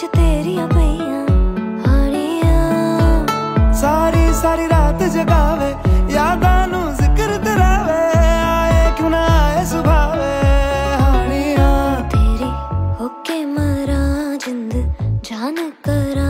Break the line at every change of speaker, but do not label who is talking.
च तेरिया पईयां हानियां।
सारी सारी रात जगावे यादां नू जिक्र करावे, आए क्यों ना आए सुभावे हानियां।
तेरी होके मरा जिंद जान करा